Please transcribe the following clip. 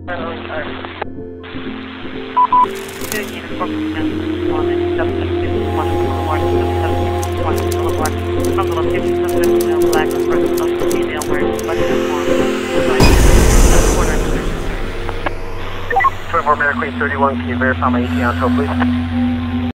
Good uniform one and subject 51 Boulevard, subject 1 Boulevard. From the location of the male black person, social female wearing reflective form. 24 Mary Queen 31, can you verify my ETA on tow, please?